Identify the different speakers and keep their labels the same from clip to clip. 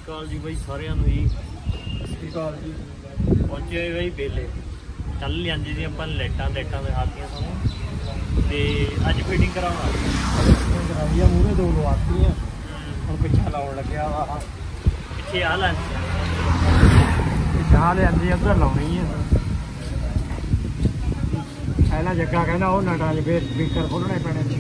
Speaker 1: ਅਕਾਲ ਜੀ ਬਾਈ ਸਾਰਿਆਂ ਨੂੰ ਜੀ। ਸਤਿ ਸ਼੍ਰੀ ਅਕਾਲ ਜੀ। ਪਹੁੰਚੇ ਬਾਈ ਵੇਲੇ ਕੱਲ ਲਿਆਂਦੀ ਸੀ ਆਪਾਂ ਲਾਈਟਾਂ ਦਿਖਾਤੀਆਂ ਤੁਹਾਨੂੰ ਤੇ ਅੱਜ ਫਿਟਿੰਗ ਕਰਾਉਣਾ
Speaker 2: ਕਰਾਈ ਆ ਮੂਹਰੇ ਦੋ ਲਵਾਤੀਆਂ ਹੁਣ ਪਿੱਛੇ ਲਾਉਣ ਲੱਗਿਆ ਵਾ
Speaker 1: ਪਿੱਛੇ ਆ ਲੈ
Speaker 2: ਚਾਹ ਲਿਆਂਦੀ ਉਧਰ ਲਾਉਣੀ ਆ ਪਹਿਲਾਂ ਜੱਗਾ ਕਹਿੰਦਾ ਉਹ ਨਟਾਂ 'ਚ ਫੇਰ ਸਪੀਕਰ ਖੋਲਣੇ ਪੈਣੇ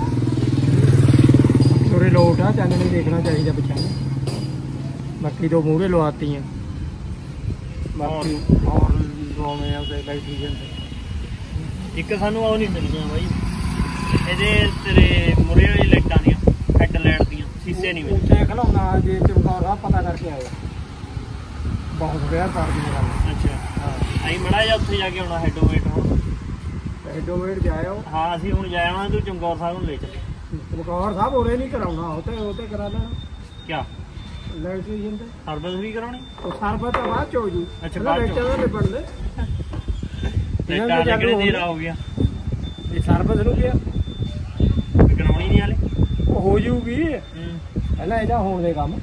Speaker 2: ਥੋੜੀ ਲੋਟ ਆ ਚੱਲ ਨਹੀਂ ਦੇਖਣਾ ਚਾਹੀਦਾ ਪਿੱਛੇ ਬਾਕੀ ਦੋ ਮੂਹਰੇ ਲਵਾਤੀਆਂ ਬਾਕੀ ਹੋਰ ਲਵਾਉਣੇ ਆ ਤੇ ਇਲੈਕਟ੍ਰੀਸ਼ੀਅਨ ਤੇ
Speaker 1: ਇੱਕ ਸਾਨੂੰ ਉਹ ਨਹੀਂ ਮਿਲਦੀਆਂ ਬਾਈ ਇਹਦੇ ਤੇਰੇ ਮੁਰੇ ਵਾਲੀ ਲਾਈਟਾਂ ਦੀਆਂ ਹੈਡਲਾਈਟ ਦੀਆਂ ਸ਼ੀਸ਼ੇ ਨਹੀਂ ਮਿਲਦੇ
Speaker 2: ਉੱਥੇ ਖਲਾਉਣਾ ਜੇ ਚਮਕੌਰ ਸਾਹਿਬ ਪਤਾ ਕਰਕੇ ਆਇਆ ਬਹੁਤ ਵਿਆਹ ਕਰਦੀ ਗੱਲ
Speaker 1: ਅੱਛਾ ਹਾਂ ਅਸੀਂ ਮੜਾ ਜਾ ਉੱਥੇ ਜਾ ਕੇ ਆਉਣਾ ਹੈਡੋਵੇਟ ਹੁਣ
Speaker 2: ਹੈਡੋਵੇਟ ਜਾਇਓ
Speaker 1: ਹਾਂ ਅਸੀਂ ਹੁਣ ਜਾ ਆਉਣਾ ਤੂੰ ਚਮਕੌਰ ਸਾਹਿਬ ਨੂੰ ਲੈ ਚੱਲੇ
Speaker 2: ਚਮਕੌਰ ਸਾਹਿਬ ਉਰੇ ਨਹੀਂ ਕਰਾਉਣਾ ਉਹ ਤੇ ਕਰਾ ਲੈਣਾ
Speaker 1: ਕਿਆ
Speaker 2: ਇਲੈਕਟ੍ਰੀਸ਼ੀਅਨ ਤੇ
Speaker 1: ਸਰਵਿਸ ਵੀ ਕਰਾਉਣੀ
Speaker 2: ਉਹ ਸਰਵਿਸ ਤਾਂ ਬਾਅਦ ਚ ਹੋ ਜੂ
Speaker 1: ਅੱਛਾ ਬਾਅਦ ਚ
Speaker 2: ਨਿਬੜ ਦੇ
Speaker 1: ਲਾਈਟਾਂ ਲੱਗਣੇ ਦੇਰ ਹੋ ਗਿਆ
Speaker 2: ਇਹ ਸਰਵਿਸ ਨੂੰ ਗਿਆ
Speaker 1: ਕਰਾਉਣੀ ਨਹੀਂ ਹਾਲੇ
Speaker 2: ਉਹ ਹੋ ਜੂਗੀ ਪਹਿਲਾਂ ਇਹਦਾ ਹੋਣ ਦੇ ਕੰਮ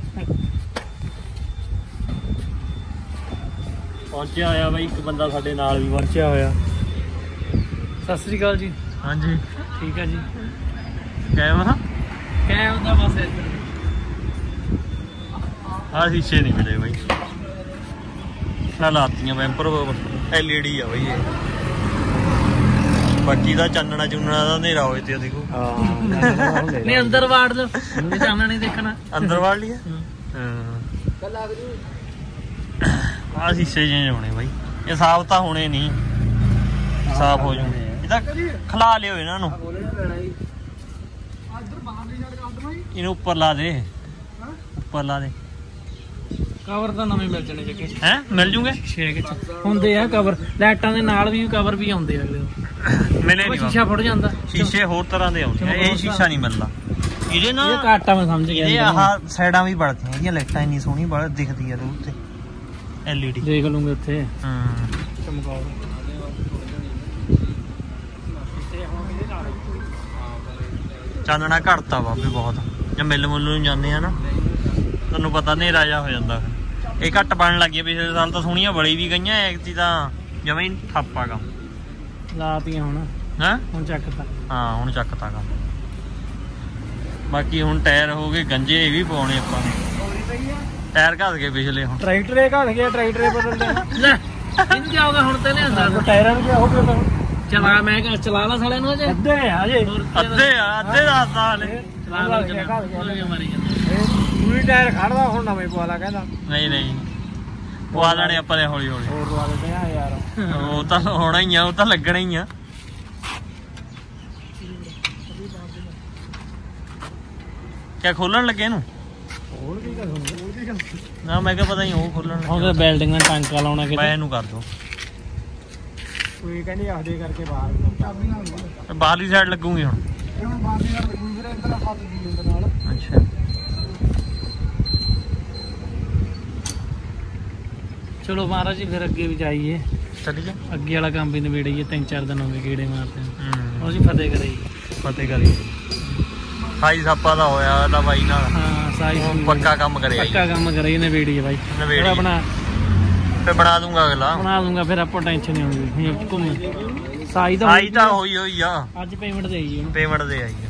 Speaker 1: ਪਹੁੰਚਿਆ ਹੋਇਆ ਬਾਈ ਇੱਕ ਬੰਦਾ ਸਾਡੇ ਨਾਲ ਵੀ ਪਹੁੰਚਿਆ ਹੋਇਆ।
Speaker 2: ਸਤਿ ਸ੍ਰੀ ਅਕਾਲ ਜੀ।
Speaker 1: ਹਾਂਜੀ
Speaker 2: ਠੀਕ ਆ ਜੀ
Speaker 1: ਕਾਇਮ ਆ
Speaker 2: ਕਹਿ ਹੁੰਦਾ ਬਸ
Speaker 1: ਆਹ ਸ਼ੀਸ਼ੇ ਨਹੀਂ ਮਿਲੇ ਬਾਈ ਨਾ ਲਾਤੀਆਂ ਵੈਂਪਰ LED ਆ ਬਾਈ ਇਹ ਬਾਕੀ ਦਾ ਚਾਨਣਾ ਚੁੰਨਣਾ ਦਾ ਹਨੇਰਾ ਹੋਏ ਤੇ ਦੇਖੋ
Speaker 2: ਨਹੀਂ ਅੰਦਰ ਵਾੜ ਲਓ ਚਾਨਣਾ ਨਹੀਂ ਦੇਖਣਾ
Speaker 1: ਅੰਦਰ ਵਾੜ ਲਿਆ ਹਾਂ ਆਹ ਸ਼ੀਸ਼ੇ ਜਿਹੇ ਹੋਣੇ ਬਾਈ ਇਹ ਸਾਫ਼ ਤਾਂ ਹੋਣੇ ਨਹੀਂ ਸਾਫ਼ ਹੋ ਜੂਗੇ ਇਹ ਤਾਂ ਖਲਾ ਲਿਓ ਇਹਨਾਂ ਨੂੰ ਇਹਨੂੰ ਉੱਪਰ ਲਾ ਦੇ ਉੱਪਰ ਲਾ ਦੇ
Speaker 2: ਕਵਰ ਤਾਂ ਨਵੇਂ ਮਿਲ ਜਾਣੇ ਜੱਗੇ
Speaker 1: ਹੈ ਮਿਲ ਜੂਗੇ
Speaker 2: 6 ਹੁੰਦੇ ਆ ਕਵਰ ਲਾਈਟਾਂ ਦੇ ਨਾਲ ਵੀ ਕਵਰ ਵੀ ਆਉਂਦੇ ਆ
Speaker 1: ਮਿਲੇ ਨਹੀਂ
Speaker 2: ਸ਼ੀਸ਼ਾ ਫੁੱਟ ਜਾਂਦਾ
Speaker 1: ਸ਼ੀਸ਼ੇ ਹੋਰ ਤਰ੍ਹਾਂ ਦੇ ਆਉਂਦੇ ਇਹ ਸ਼ੀਸ਼ਾ ਨਹੀਂ ਮਿਲਦਾ ਇਹਦੇ ਨਾਲ
Speaker 2: ਇਹ ਘਾਟਾ ਮੈਂ ਸਮਝ ਗਿਆ
Speaker 1: ਇਹ ਆਹ ਸਾਈਡਾਂ ਵੀ ਬੜਦੀਆਂ ਇਹਦੀਆਂ ਲਾਈਟਾਂ ਇੰਨੀ ਸੋਹਣੀ ਬੜ ਦਿਖਦੀ ਆ ਦੂਰ ਤੇ LED
Speaker 2: ਦੇਖ ਲੂੰਗੇ ਉੱਥੇ
Speaker 1: ਹਾਂ
Speaker 2: ਚਮਕਾਓ
Speaker 1: ਚਾਨਣਾ ਘਟਤਾ ਬਾਬੇ ਬਹੁਤ ਜੇ ਮਿਲ ਮੁੱਲ ਨੂੰ ਜਾਂਦੇ ਆ ਨਾ ਤੁਹਾਨੂੰ ਪਤਾ ਹਨੇਰਾ ਜਿਹਾ ਹੋ ਜਾਂਦਾ ਇਹ ਘੱਟ ਬਣਨ ਲੱਗ ਗਿਆ ਪਿਛਲੇ ਸਾਲ ਤਾਂ ਸੋਹਣੀਆਂ ਬੜੀ ਵੀ ਗਈਆਂ ਐਕਤੀ ਤਾਂ ਜਮਾਂ ਹੀ ਠੱਪਾ ਕੰਮ
Speaker 2: ਲਾਤੀਆਂ ਹੁਣ
Speaker 1: ਹੈਂ
Speaker 2: ਹੁਣ ਚੱਕਤਾ
Speaker 1: ਹਾਂ ਹੁਣ ਚੱਕਤਾ ਕੰਮ ਬਾਕੀ ਹੁਣ ਟਾਇਰ ਹੋ ਗਏ ਗੰਜੇ ਇਹ ਵੀ ਪਾਉਣੇ ਆਪਾਂ ਨੇ ਟਾਇਰ ਘਸ ਗਏ ਪਿਛਲੇ ਹੁਣ
Speaker 2: ਟਰੈਕਟਰੇ ਘਸ ਗਿਆ ਟਰੈਕਟਰੇ ਬਦਲਦੇ ਲੈ ਇਹਨੂੰ ਕੀ ਹੋਗਾ ਹੁਣ ਤੇ ਲਿਆਂਦਾ ਟਾਇਰਾਂ ਨੂੰ ਕੀ ਹੋ ਗਿਆ ਚਲਾ ਮੈਂ ਕਿਹਾ ਚਲਾ ਲਾ ਸਾਲਿਆਂ ਨੂੰ ਅਜੇ ਅੱਧੇ
Speaker 1: ਦੱਸਦਾ ਹਲੇ
Speaker 2: ਮਾਰੀ ਪੂਰੀ ਟਾਇਰ ਖੜਦਾ ਹੁਣ ਨਵੇਂ ਪਵਾ ਲਾ ਕਹਿੰਦਾ
Speaker 1: ਨਹੀਂ ਪਵਾ ਲੈਣੇ ਆਪਾਂ ਨੇ ਹੌਲੀ ਹੌਲੀ
Speaker 2: ਹੋਰ ਪਵਾ ਦਿੰਦੇ ਆ ਯਾਰ
Speaker 1: ਉਹ ਤਾਂ ਹੋਣਾ ਹੀ ਆ ਉਹ ਤਾਂ ਲੱਗਣਾ ਹੀ ਆ ਕਿਆ ਖੋਲਣ ਲੱਗੇ ਇਹਨੂੰ
Speaker 2: ਹੋਰ ਕੀ ਕਰ
Speaker 1: ਨਾ ਮੈਂ ਕਿਹਾ ਪਤਾ ਨਹੀਂ ਉਹ ਖੋਲਣ
Speaker 2: ਹੁਣ ਤਾਂ ਬਿਲਡਿੰਗ ਨਾਲ ਟਾਂਕਾ ਲਾਉਣਾ
Speaker 1: ਮੈਂ ਇਹਨੂੰ ਕਰ ਦੋ
Speaker 2: ਕੋਈ ਕਹਿੰਦੀ ਆਖਦੇ ਕਰਕੇ ਬਾਹਰ
Speaker 1: ਬਾਹਰਲੀ ਸਾਈਡ ਲੱਗੂਗੀ ਹੁਣ
Speaker 2: ਬਾਹਰਲੀ ਸਾਈਡ ਲੱਗੂਗੀ ਫਿਰ ਇੱਧਰ ਹੱਥ ਦੀ ਉਹਦੇ ਨਾਲ
Speaker 1: ਅੱਛਾ
Speaker 2: ਚਲੋ ਮਹਾਰਾਜ ਜੀ ਫਿਰ ਅੱਗੇ ਵੀ ਜਾਈਏ
Speaker 1: ਚੱਲੀਏ
Speaker 2: ਅੱਗੇ ਵਾਲਾ ਕੰਮ ਵੀ ਨਵੇੜੀਏ 3-4 ਦਿਨ ਹੋ ਗਏ ਗੇੜੇ ਮਾਰਦੇ
Speaker 1: ਉਹ
Speaker 2: ਅਸੀਂ ਫਤਿਹ ਕਰਾਈ
Speaker 1: ਫਤਿਹ ਕਰੀ ਸਾਈ ਸਾਪਾ ਦਾ ਹੋਇਆ ਉਹਦਾ ਬਾਈ ਨਾਲ
Speaker 2: ਹਾਂ ਸਾਈ
Speaker 1: ਪੱਕਾ ਕੰਮ ਕਰਿਆ
Speaker 2: ਪੱਕਾ ਕੰਮ ਕਰਾਈ ਨਵੇੜੀਏ ਬਾਈ
Speaker 1: ਨਵੇੜੀ
Speaker 2: ਆਪਣਾ
Speaker 1: ਫੇ ਬਣਾ ਦੂੰਗਾ ਅਗਲਾ
Speaker 2: ਬਣਾ ਦੂੰਗਾ ਫਿਰ ਆਪਾਂ ਟੈਨਸ਼ਨ ਨਹੀਂ ਹੋਊਗੀ ਘੁੰਮ ਸਾਈ
Speaker 1: ਤਾਂ ਹੋਈ ਆ
Speaker 2: ਅੱਜ ਪੇਮੈਂਟ ਦੇ ਆਈ
Speaker 1: ਪੇਮੈਂਟ ਦੇ ਆਈ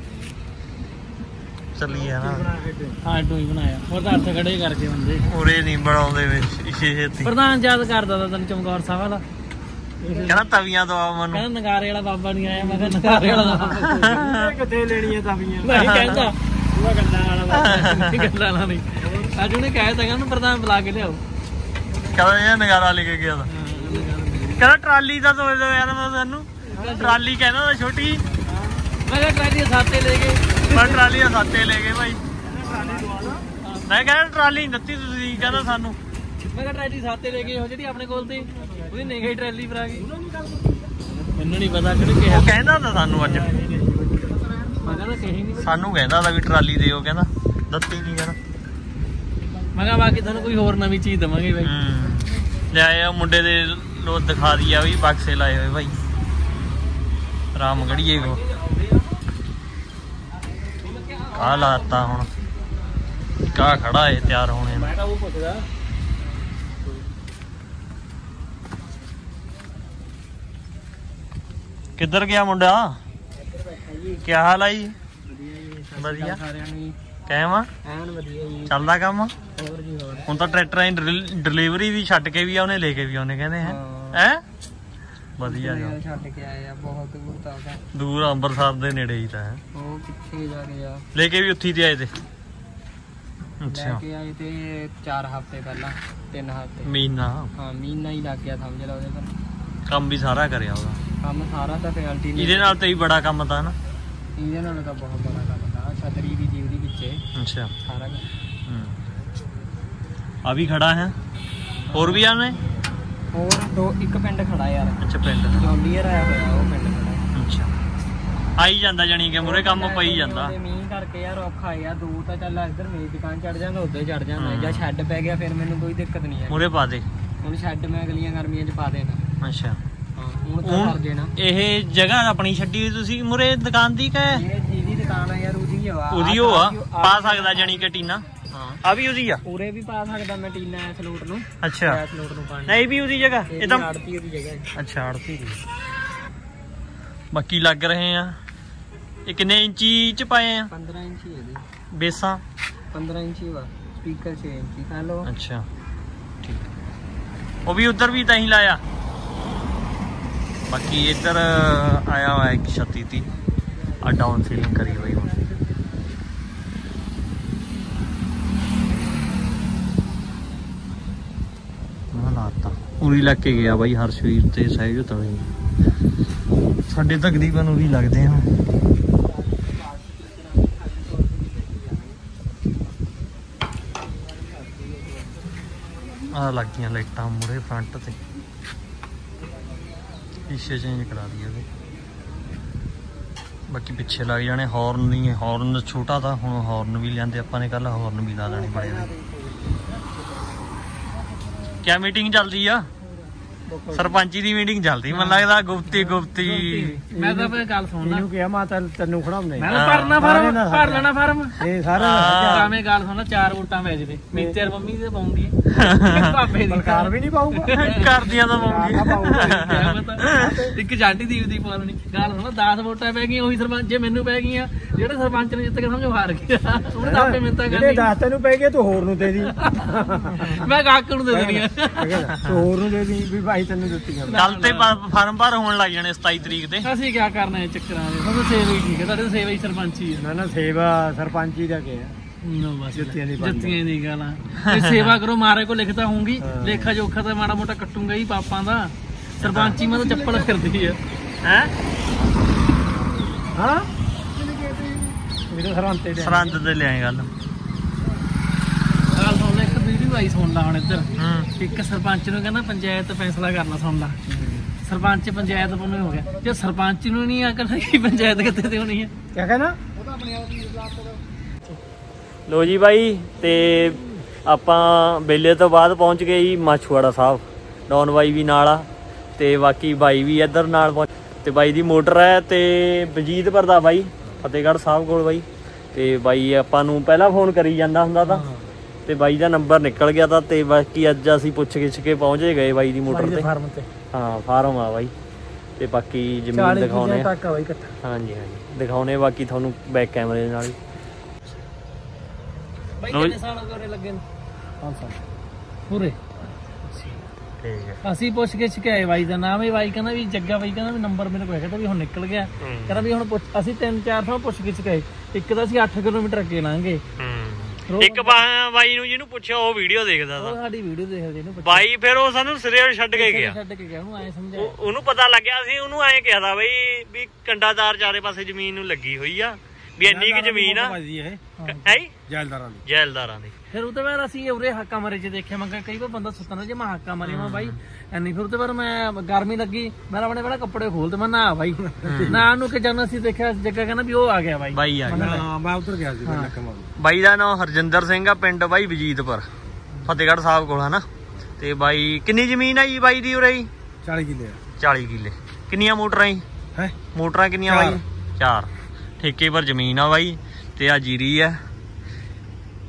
Speaker 1: ਚੱਲੀਏ ਨਾ
Speaker 2: ਹਾਂ ਟੂ ਹੀ ਬਣਾਇਆ ਹੋਰ ਤਾਂ ਹੱਥ ਖੜੇ ਕਰਕੇ ਬੰਦੇ
Speaker 1: ਉਰੇ ਨਹੀਂ ਬਣਾਉਂਦੇ ਵੇ ਛੇਤੀ
Speaker 2: ਪ੍ਰਧਾਨ ਯਾਦ ਕਰਦਾ ਤਾ ਤੈਨੂੰ ਚਮਕੌਰ ਸਾਹਿਬ ਵਾਲਾ
Speaker 1: ਕਹਿੰਦਾ ਤਵੀਆਂ ਦਵਾ ਮੈਨੂੰ
Speaker 2: ਕਹਿੰਦਾ ਨਗਾਰੇ ਵਾਲਾ ਬਾਬਾ ਨਹੀਂ ਆਇਆ ਮੈਂ ਕਿਹਾ ਨਗਾਰੇ ਵਾਲਾ ਕਿੱਥੇ ਲੈਣੀਆਂ ਤਵੀਆਂ ਨਹੀਂ ਕਹਿੰਦਾ ਉਹ ਗੱਲਾਂ ਵਾਲਾ ਗੱਲਾਂ ਨਾਲ ਨਹੀਂ ਅੱਜ ਉਹਨੇ ਕਹਿ ਤਾ ਕਹਿੰਦਾ ਪ੍ਰਧਾਨ ਬੁਲਾ ਕੇ ਲਿਆਓ
Speaker 1: ਕਹਿੰਦਾ ਇਹ ਨਗਾਰਾ ਲੈ ਕੇ ਗਿਆ ਤਾਂ ਕਹਿੰਦਾ ਟਰਾਲੀ ਦਾ ਸੋਚ ਦੋ ਯਾਰ ਮੈਂ ਸਾਨੂੰ ਟਰਾਲੀ ਕਹਿੰਦਾ ਛੋਟੀ
Speaker 2: ਮੈਂ ਕਿਹਾ ਟਰਾਲੀ ਸਾਤੇ ਲੈ ਗਏ
Speaker 1: ਮੈਂ ਟਰਾਲੀ ਦਾ ਸਾਤੇ ਲੈ ਗਏ ਭਾਈ ਮੈਂ ਕਹਿੰਦਾ ਟਰਾਲੀ ਨਹੀਂ ਦਿੱਤੀ ਤੁਸੀਂ ਕਹਿੰਦਾ ਸਾਨੂੰ
Speaker 2: ਮੈਂ ਕਿਹਾ ਟਰਾਲੀ ਸਾਤੇ ਲੈ ਗਏ ਉਹ ਜਿਹੜੀ ਆਪਣੇ ਕੋਲ ਤੇ ਉਹਦੀ ਨਿਗਾਹ ਟਰਾਲੀ ਪਰ ਆ ਗਈ ਮੈਨੂੰ ਨਹੀਂ ਪਤਾ ਕਿਹਨੇ ਕਿਹਾ
Speaker 1: ਉਹ ਕਹਿੰਦਾ ਤਾਂ ਸਾਨੂੰ ਅੱਜ
Speaker 2: ਮੈਂ ਕਹਿੰਦਾ ਕਹੀ ਨਹੀਂ
Speaker 1: ਸਾਨੂੰ ਕਹਿੰਦਾ ਤਾਂ ਵੀ ਟਰਾਲੀ ਦਿਓ ਕਹਿੰਦਾ ਦਿੱਤੀ ਨਹੀਂ ਕਹਿੰਦਾ
Speaker 2: ਮੈਂ ਕਿਹਾ ਬਾਕੀ ਤੁਹਾਨੂੰ ਕੋਈ ਹੋਰ ਨਵੀਂ ਚੀਜ਼ ਦਵਾਂਗੇ ਬਾਈ
Speaker 1: ਲਿਆਏ ਆ ਮੁੰਡੇ ਦੇ ਲੋ ਦਿਖਾ ਦਿਆ ਵੀ ਬਕਸੇ ਲਾਏ ਹੋਏ ਭਾਈ ਰਾਮਗੜੀਏ ਕੋ ਆ ਲਾਤਾ ਹੁਣ ਕਾ ਖੜਾ ਏ ਤਿਆਰ ਹੋਣੇ ਨੂੰ।
Speaker 2: ਮੈਂ ਤਾਂ ਉਹ ਪੁੱਛਦਾ
Speaker 1: ਕਿੱਧਰ ਗਿਆ ਮੁੰਡਾ? ਕੀ ਹਾਲ ਆ ਜੀ? ਵਧੀਆ
Speaker 2: ਸਾਰਿਆਂ ਨੂੰ
Speaker 1: ਕਹਿਮ ਆ
Speaker 2: ਐਨ ਵਧੀਆ ਜੀ।
Speaker 1: ਚੱਲਦਾ ਕੰਮ?
Speaker 2: ਹੋਰ ਜੀ ਹੋਰ।
Speaker 1: ਹੁਣ ਤਾਂ ਟਰੈਕਟਰਾਂ ਦੀ ਡਿਲੀਵਰੀ ਵੀ ਛੱਡ ਕੇ ਵੀ ਆਉਨੇ ਲੈ ਕੇ ਵੀ ਆਉਨੇ ਕਹਿੰਦੇ ਹੈ ਵਧੀਆ ਜੋ
Speaker 2: ਛੱਡ ਕੇ ਆਏ ਆ ਬਹੁਤ ਦੂਰ ਤੱਕ।
Speaker 1: ਦੂਰ ਅੰਮ੍ਰਿਤਸਰ ਦੇ ਨੇੜੇ ਹੀ ਤਾਂ ਹੈ।
Speaker 2: ਉਹ ਪਿੱਛੇ ਜਾ ਕੇ ਆ
Speaker 1: ਲੈ ਕੇ ਵੀ ਉੱਥੇ ਤੇ ਆਏ ਤੇ।
Speaker 2: ਲੈ
Speaker 1: ਅੱਛਾ
Speaker 2: ਕੇ ਆਏ ਤੇ 4 ਹਫ਼ਤੇ ਪਹਿਲਾਂ 3 ਹਫ਼ਤੇ।
Speaker 1: ਮਹੀਨਾ
Speaker 2: ਹਾਂ ਮਹੀਨਾ ਹੀ ਲੱਗ ਗਿਆ ਸਮਝ ਲਾ ਉਹਦੇ ਪਰ।
Speaker 1: ਕੰਮ ਵੀ ਸਾਰਾ ਕਰਿਆ ਉਹਦਾ।
Speaker 2: ਕੰਮ ਸਾਰਾ ਤਾਂ ਫਿਆਲਟੀ ਨੇ।
Speaker 1: ਇਹਦੇ ਨਾਲ ਤੇ ਹੀ ਬੜਾ ਕੰਮ ਤਾਂ ਨਾ।
Speaker 2: ਇਹਦੇ ਨਾਲ ਤਾਂ ਬਹੁਤ ਬੜਾ ਕੰਮ ਦਾ। ਛਤਰੀ ਵੀ ਦੀ ਉਹਦੀ ਵਿੱਚੇ
Speaker 1: ਅੱਛਾ
Speaker 2: ਸਾਰਾ
Speaker 1: ਆ ਵੀ ਖੜਾ ਹੈ। ਹੋਰ ਵੀ ਆਨੇ?
Speaker 2: ਹੋਰ ਇੱਕ ਪਿੰਡ ਖੜਾ ਯਾਰ।
Speaker 1: ਅੱਛਾ ਪਿੰਡ
Speaker 2: ਜੌਂਡੀਅਰ ਆਇਆ ਹੋਇਆ ਉਹ ਪਿੰਡ ਖੜਾ।
Speaker 1: ਅੱਛਾ ਆਈ ਜਾਂਦਾ ਜਾਨੀ ਕਿ ਮੂਰੇ ਕੰਮ ਪਈ ਜਾਂਦਾ।
Speaker 2: ਮੀਂਹ ਕਰਕੇ ਯਾਰ ਔਖਾ ਆ। ਦੂਰ ਤਾਂ ਚੱਲ ਇੱਧਰ ਮੇਰੀ ਦੁਕਾਨ ਚੜ ਜਾਂਦਾ ਉੱਧਰ ਚੜ ਜਾਂਦਾ। ਜਾਂ ਸ਼ੈੱਡ ਪੈ ਗਿਆ ਫਿਰ ਮੈਨੂੰ ਕੋਈ ਦਿੱਕਤ ਨਹੀਂ ਹੈ।
Speaker 1: ਮੂਰੇ ਪਾ ਦੇ
Speaker 2: ਹੁਣ ਸ਼ੈੱਡ ਮੈਂ ਅਗਲੀਆਂ ਗਰਮੀਆਂ 'ਚ ਪਾ ਦੇਣਾ।
Speaker 1: ਅੱਛਾ
Speaker 2: ਹਾਂ ਹੁਣ ਤਾਂ ਕਰ ਦੇਣਾ।
Speaker 1: ਇਹ ਜਗ੍ਹਾ ਆਪਣੀ ਛੱਡੀ ਹੋਈ ਤੁਸੀਂ ਮੂਰੇ ਦੁਕਾਨ ਦੀ ਕਿ
Speaker 2: ਇਹ ਜਿਹਦੀ ਦੁਕਾਨ ਆ ਯਾਰ ਉਹਦੀ ਆ।
Speaker 1: ਉਹਦੀ ਉਹ ਆ ਪਾ ਸਕਦਾ ਜਾਨੀ ਕਿ ਟੀਨਾ?
Speaker 2: ਹਾਂ
Speaker 1: ਆ ਵੀ ਉਹਦੀ ਆ।
Speaker 2: ਉਰੇ ਵੀ ਪਾ ਸਕਦਾ ਮੈਂ ਟੀਨਾ ਐਸ ਲੋਟ ਨੂੰ।
Speaker 1: ਅੱਛਾ
Speaker 2: ਐਸ ਲੋਟ ਨੂੰ ਪਾਣੀ
Speaker 1: ਨਹੀਂ ਵੀ ਉਹਦੀ ਜਗ੍ਹਾ ਇਹ ਤਾਂ
Speaker 2: ਆੜਤੀ ਉਹਦੀ ਜਗ੍ਹਾ ਹੈ।
Speaker 1: ਅੱਛਾ ਆੜਤੀ ਦੀ। ਬਾਕੀ ਲੱਗ ਰਹੇ ਆ। ਇਹ ਕਿੰਨੇ ਇੰਚੀ ਚ ਪਾਏ ਆ?
Speaker 2: 15 ਇੰਚੀ ਇਹਦੀ
Speaker 1: ਬੇਸਾਂ
Speaker 2: 15 ਇੰਚੀ ਵਾ। ਸਪੀਕਰ 6 ਇੰਚੀ। ਹੈਲੋ
Speaker 1: ਅੱਛਾ ਠੀਕ। ਉਹ ਵੀ ਉਧਰ ਵੀ ਤਾਂ ਹੀ ਲਾਇਆ। ਬਾਕੀ ਇੱਧਰ ਆਇਆ ਹੋਇਆ ਇੱਕ ਛੱਤੀ ਤੀ ਆ ਡਾਊਨ ਸੀਲਿੰਗ ਕਰੀ ਹੋਈ ਹੁਣ। ਮੈਂ ਲਾਤਾ ਉਰੀ ਲੱਗ ਕੇ ਗਿਆ ਬਾਈ ਹਰਸ਼ਵੀਰ ਤੇ ਸਹਿਜ ਤਲੇ। ਸਾਡੇ ਤਕਰੀਬਨ ਉਰੀ ਲੱਗਦੇ ਆ। ਆ ਲੱਗੀਆਂ ਲਾਈਟਾਂ ਮੂਰੇ ਫਰੰਟ ਤੇ। ਸ਼ੀਸ਼ੇ ਚੇਂਜ ਕਰਾ ਦਈਏ ਉਹਦੇ। ਬਾਕੀ ਪਿੱਛੇ ਲੱਗ ਜਾਣੇ ਹੌਰਨ ਨਹੀਂ। ਹੌਰਨ ਛੋਟਾ ਤਾਂ ਹੁਣ ਹੌਰਨ ਵੀ ਲਿਆਂਦੇ ਆਪਾਂ ਨੇ ਕੱਲ। ਹੌਰਨ ਵੀ ਲਾ ਦੇਣੇ ਬੜੇ ਨੇ। ਕਿਆ ਮੀਟਿੰਗ ਚੱਲਦੀ ਆ? ਸਰਪੰਚੀ ਦੀ ਮੀਟਿੰਗ ਚੱਲਦੀ ਮੈਨੂੰ ਲੱਗਦਾ। ਗੁਪਤੀ
Speaker 2: ਮੈਂ ਤਾਂ ਫਿਰ ਗੱਲ ਸੁਣਨਾ।
Speaker 3: ਇਹਨੂੰ ਕਿਹਾ ਮੈਂ ਤੈਨੂੰ ਖੜਾਉਂਦੇ
Speaker 2: ਮੈਂ ਤਾਂ ਭਰਨਾ ਫਾਰਮ ਭਰ ਲੈਣਾ ਫਾਰਮ।
Speaker 3: ਇਹ ਸਾਰੇ
Speaker 2: ਕਾਵੇਂ ਗੱਲ ਸੁਣਨਾ। 4 ਵੋਟਾਂ ਵੇਚਦੇ ਮੇਤੇ ਯਾਰ ਮੰਮੀ ਦੇ ਪਾਉਂਦੀ ਭਾਪੇ ਦੀ
Speaker 3: ਸਰਕਾਰ ਵੀ ਨਹੀਂ ਪਾਊਗਾ।
Speaker 1: ਕਰਦੀਆਂ ਤਾਂ
Speaker 2: ਇੱਕ ਜਾਂਟੀ ਦੀ ਪਾ ਲੈਣੀ। ਗੱਲ ਸੁਣੋ 10 ਵੋਟਾਂ ਪੈ ਗਈਆਂ ਉਹੀ ਸਰਪੰਚ। ਜੇ ਮੈਨੂੰ ਪੈ ਗਈਆਂ ਜਿਹੜੇ ਸਰਪੰਚ ਨੇ ਜਿੱਤ ਕੇ ਸਮਝੋ ਹਾਰ ਗਿਆ। ਉਹਨੇ ਤਾਂ ਆਪੇ ਮਿੰਤਾ
Speaker 3: ਜਿਹੜੇ 10 ਤੈਨੂੰ ਪੈ ਗਏ ਤੂੰ ਹੋਰ ਨੂੰ ਦੇ ਦੀ।
Speaker 2: ਮੈਂ ਕਾਕ ਨੂੰ ਦੇ ਦੇਣੀਆਂ।
Speaker 3: ਤੂੰ ਹੋਰ ਨੂੰ ਦੇ ਦੀ ਵੀ ਭਾਈ ਤੈਨੂੰ ਦਿੱਤੀਆਂ।
Speaker 1: ਕੱਲ ਤੇ ਫਾਰਮ ਭਰ ਹੋਣ ਲੱਗ ਜਾਣੇ 27 ਤਰੀਕ ਤੇ।
Speaker 2: ਅਸੀਂ ਕੀ ਕਰਨਾ ਹੈ ਚੱਕਰਾਂ ਦੇ। ਤੁਹਾਨੂੰ ਸੇਵਾ ਹੀ ਠੀਕ ਹੈ। ਤੁਹਾਡੇ ਸੇਵਾ ਹੀ ਸਰਪੰਚੀ ਹੈ।
Speaker 3: ਨਾ ਸੇਵਾ ਸਰਪੰਚੀ ਦਾ ਕਿਹਾ
Speaker 2: ਜੁੱਤੀਆਂ ਦੀ ਗੱਲ ਆ। ਸੇਵਾ ਕਰੋ ਮਾਰੇ ਕੋ ਲਿਖਦਾ ਹੋਊਗੀ। ਲੇਖਾ ਜੋਖਾ ਤਾਂ ਮਾੜਾ ਮੋਟਾ ਕੱਟੂਗਾ ਹੀ ਪਾਪਾਂ ਦਾ। ਸਰਪੰਚੀ ਮੈਂ ਤਾਂ ਚੱਪਲ ਫਿਰਦੀ ਆ ਹੈ।
Speaker 3: ਹਾਂ ਮੇਰੇ ਸਰਹੰਦ
Speaker 1: ਸਰਹੰਦ ਤੇ ਲਿਆਏ ਗੱਲ।
Speaker 2: ਗੱਲ ਸੁਣ ਲੈ। ਇੱਕ ਵੀਡੀਓ ਆਈ ਸੁਣ ਲਾ ਹੁਣ ਇੱਧਰ। ਇੱਕ ਸਰਪੰਚ ਨੂੰ ਕਹਿੰਦਾ ਪੰਚਾਇਤ ਫੈਸਲਾ ਕਰਨਾ। ਸੁਣ ਲਾ ਸਰਪੰਚ ਪੰਚਾਇਤ ਨੂੰ ਹੋ ਗਿਆ। ਜੇ ਸਰਪੰਚ ਨੂੰ ਨਹੀਂ ਅਕਲ ਹੈਗੀ ਪੰਚਾਇਤ ਕਿੱਥੇ ਤੇ ਹੋਣੀ ਹੈ?
Speaker 3: ਕਿਆ ਕਹਿਣਾ?
Speaker 1: ਲੋ ਜੀ ਬਾਈ ਤੇ ਆਪਾਂ ਬੇਲੇ ਤੋਂ ਬਾਅਦ ਪਹੁੰਚ ਗਏ ਜੀ ਮਾਛੂਵਾੜਾ ਸਾਹਿਬ। ਡੌਨ ਬਾਈ ਵੀ ਨਾਲ ਆ ਤੇ ਬਾਕੀ ਬਾਈ ਵੀ ਇੱਧਰ ਨਾਲ ਪਹੁੰਚ। ਤੇ ਬਾਈ ਦੀ ਮੋਟਰ ਹੈ ਤੇ ਵਜੀਦਪੁਰ ਦਾ ਬਾਈ ਫਤਿਹਗੜ੍ਹ ਸਾਹਿਬ ਕੋਲ ਬਾਈ। ਤੇ ਬਾਈ ਆਪਾਂ ਨੂੰ ਪਹਿਲਾਂ ਫੋਨ ਕਰੀ ਜਾਂਦਾ ਹੁੰਦਾ ਤਾਂ ਤੇ ਬਾਈ ਦਾ ਨੰਬਰ ਨਿਕਲ ਗਿਆ ਤਾਂ। ਤੇ ਬਾਕੀ ਅੱਜ ਅਸੀਂ ਪੁੱਛ ਗਿੱਛ ਕੇ ਪਹੁੰਚੇ ਗਏ ਬਾਈ ਦੀ ਮੋਟਰ ਤੇ।
Speaker 3: ਫਾਰਮ ਤੇ
Speaker 1: ਹਾਂ ਫਾਰਮ ਆ ਬਾਈ। ਤੇ ਬਾਕੀ ਜ਼ਮੀਨ ਦਿਖਾਉਣੇ
Speaker 3: ਤੱਕ ਆ ਬਾਈ ਇਕੱਠਾ।
Speaker 1: ਹਾਂਜੀ ਦਿਖਾਉਣੇ ਬਾਕੀ ਤੁਹਾਨੂੰ ਬੈਕ ਕੈਮਰੇ ਦੇ ਨਾਲ ਹੀ।
Speaker 2: ਬਾਈ ਕਿੰਨੇ ਸਾਲ ਹੋ ਗਏ ਲੱਗੇ ਨੂੰ?
Speaker 3: 5 ਸਾਲ
Speaker 2: ਪੂਰੇ।
Speaker 1: ਠੀਕ ਹੈ।
Speaker 2: ਅਸੀਂ ਪੁੱਛ ਕੇ ਆਏ ਬਾਈ ਦਾ ਨਾਮ ਹੈ। ਬਾਈ ਕਹਿੰਦਾ ਵੀ ਜੱਗਾ ਬਾਈ ਕਹਿੰਦਾ ਵੀ ਨੰਬਰ ਮੇਰੇ ਕੋਲ ਹੈਗਾ ਵੀ ਹੁਣ ਨਿਕਲ ਗਿਆ। ਕਹਿੰਦਾ ਵੀ ਹੁਣ ਅਸੀਂ 3-4 ਥਾਂ ਪੁੱਛ ਕੇ ਆਏ। ਇੱਕ ਤਾਂ ਅਸੀਂ 8 ਕਿਲੋਮੀਟਰ ਅੱਗੇ ਲਾਂਗੇ।
Speaker 1: ਇੱਕ ਬਾਈ ਨੂੰ ਜਿਹਨੂੰ ਪੁੱਛਿਆ ਉਹ ਵੀਡੀਓ ਦੇਖਦਾ
Speaker 2: ਉਹ ਸਾਡੀ ਵੀਡੀਓ ਦੇਖਦੇ ਨੇ
Speaker 1: ਬਾਈ। ਫਿਰ ਉਹ ਸਾਨੂੰ ਸਿਰੇ ਛੱਡ ਕੇ ਗਿਆ।
Speaker 2: ਉਹਨੂੰ ਐ ਸਮਝਾਇਆ।
Speaker 1: ਉਹਨੂੰ ਪਤਾ ਲੱਗਿਆ ਸੀ। ਉਹਨੂੰ ਐਂ ਕਿਹਾ ਦਾ ਬਈ ਵੀ ਕੰਡਾਦਾਰ ਚਾਰੇ ਪਾਸੇ ਜ਼ਮੀਨ ਨੂੰ ਲੱਗੀ ਹੋਈ ਆ ਵੀ ਇੰਨੀ ਕੁ ਜ਼ਮੀਨ ਆ ਹੈ ਜੈਲਦਾਰਾਂ ਦੀ।
Speaker 2: ਫਿਰ ਉਹਦੇ ਬਾਅਦ ਅਸੀਂ ਉਰੇ ਹਾਕਾ ਮਾਰੇ ਚ ਦੇਖਿਆ। ਮੈਂ ਕਈ ਵਾਰ ਬੰਦਾ ਸੁੱਤਾ ਨਾ ਜੇ ਮੈਂ ਹਾਕਾ ਮਾਰੀ ਮੈਂ ਬਾਈ ਐਨੀ। ਫਿਰ ਉਹਦੇ ਬਾਅਦ ਮੈਂ ਗਰਮੀ ਲੱਗੀ ਮੈਂ ਆਪਣੇ ਪਹਿਲਾਂ ਕੱਪੜੇ ਖੋਲਦੇ ਮੈਂ ਨਾ ਬਾਈ ਨਾ ਨੂੰ ਕਿ ਜਦੋਂ ਅਸੀਂ ਦੇਖਿਆ ਜੱਗਾ ਕਹਿੰਦਾ ਵੀ ਉਹ ਆ ਗਿਆ ਬਾਈ।
Speaker 1: ਬਾਈ ਆ ਗਿਆ।
Speaker 3: ਹਾਂ ਮੈਂ ਉੱਧਰ ਗਿਆ ਸੀ।
Speaker 1: ਬਾਈ ਦਾ ਨਾਮ ਹਰਜਿੰਦਰ ਸਿੰਘ ਆ। ਪਿੰਡ ਬਾਈ ਵਜੀਦਪੁਰ ਫਤਿਹਗੜ੍ਹ ਸਾਹਿਬ ਕੋਲ ਹਨਾ। ਤੇ ਬਾਈ ਕਿੰਨੀ ਜ਼ਮੀਨ ਆ ਜੀ ਬਾਈ ਦੀ ਉਰੇ?
Speaker 3: 40 ਕਿੱਲੇ।
Speaker 1: 40 ਕਿੱਲੇ। ਕਿੰਨੀਆਂ ਮੋਟਰਾਂ ਜੀ?
Speaker 3: ਹੈ
Speaker 1: ਮੋਟਰਾਂ ਕਿੰਨੀਆਂ ਬਾਈ? 4 ਠੇਕੇ ਪਰ ਜ਼ਮੀਨ ਆ ਬਾਈ। ਤੇ ਆ ਜੀਰੀ ਆ